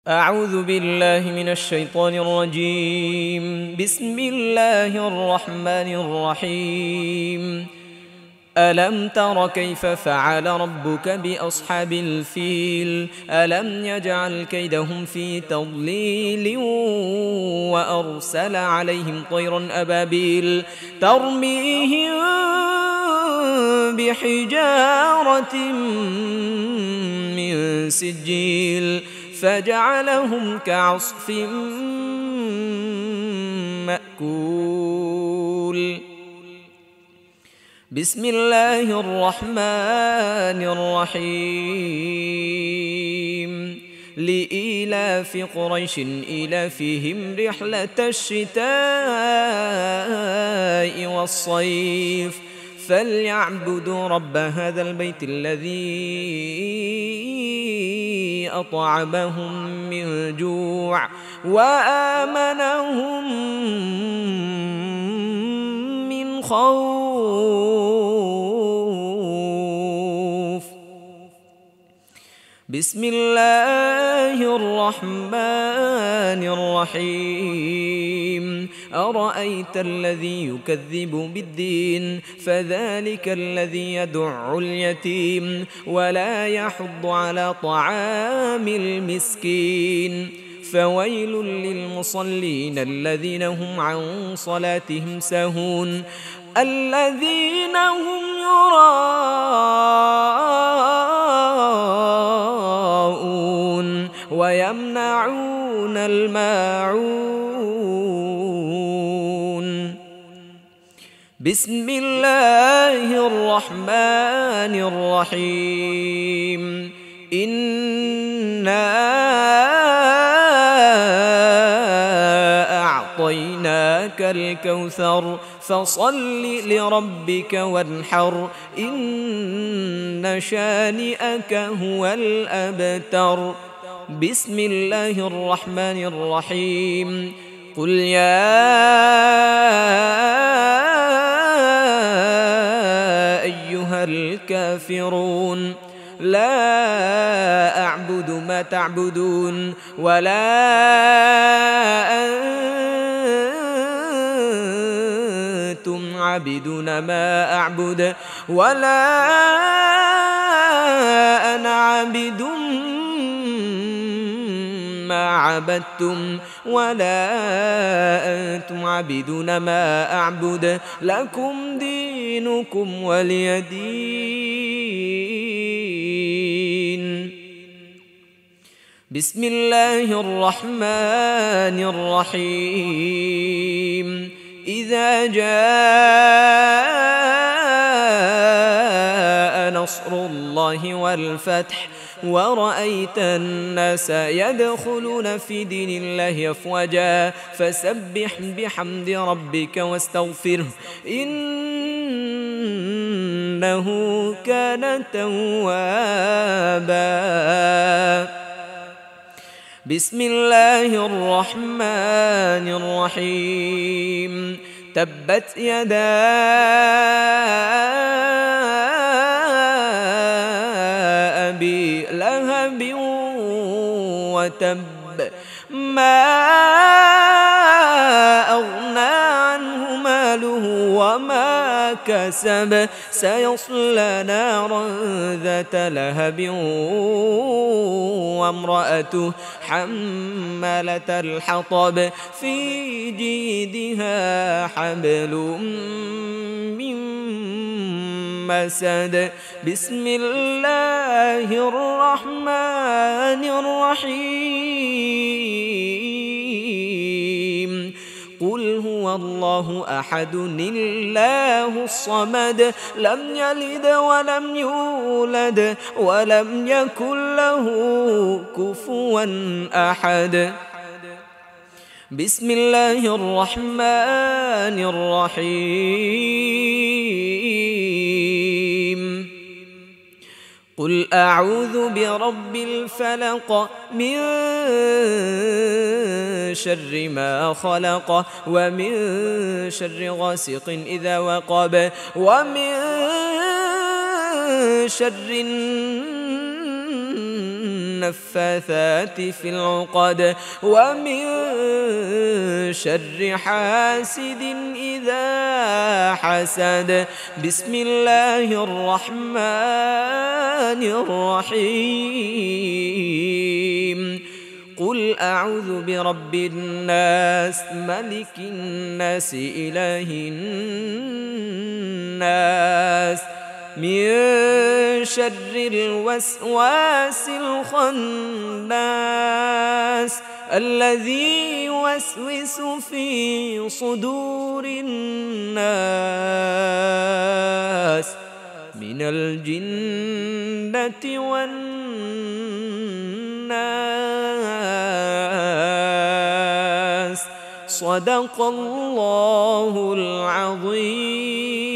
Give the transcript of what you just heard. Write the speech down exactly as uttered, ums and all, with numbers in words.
أعوذ بالله من الشيطان الرجيم. بسم الله الرحمن الرحيم. ألم تر كيف فعل ربك بأصحاب الفيل؟ ألم يجعل كيدهم في تضليل وأرسل عليهم طيرا أبابيل ترميهم بحجارة من سجيل فجعلهم كعصف مأكول. بسم الله الرحمن الرحيم. لإيلاف قريش إيلافهم رحلة الشتاء والصيف فليعبدوا رب هذا البيت الذي أطعمهم من جوع وآمنهم من خوف. بسم الله الرحمن الرحيم. أرأيت الذي يكذب بالدين فذلك الذي يدع اليتيم ولا يحض على طعام المسكين فويل للمصلين الذين هم عن صلاتهم ساهون الذين هم يراءون ويمنعون الماعون. بسم الله الرحمن الرحيم. إنا أعطيناك الكوثر فصل لربك وانحر إن شانئك هو الأبتر. بسم الله الرحمن الرحيم. قل يا أيها الكافرون لا أعبد ما تعبدون ولا أنتم عابدون ما أعبد ولا أنا عابد ما عبدتم ولا أنتم عابدون ما أعبد لكم دينكم ولي دين. بسم الله الرحمن الرحيم. إذا جاء نصر الله والفتح ورأيت الناس يدخلون في دين الله أفواجا فسبح بحمد ربك واستغفره إنه كان توابا. بسم الله الرحمن الرحيم. تبت يدا أبي لهب وتب ما أغنى عنه ماله وما كسب سيصلى نارا ذات لهب وامرأته حمالة الحطب في جيدها حبل من مسد. بسم الله الرحمن الرحيم. قل هو الله أحد الله الصمد لم يلد ولم يولد ولم يكن له كفوا أحد. بسم الله الرحمن الرحيم. قل أعوذ برب الفلق من شر ما خلق ومن شر غاسق إذا وقب ومن شر النفاثات في العقد ومن شر حاسد إذا حسد. بسم الله الرحمن الرحيم. قل أعوذ برب الناس ملك الناس إله الناس من شر الوسواس الخناس الذي يوسوس في صدور الناس من الجنة والناس. صدق الله العظيم.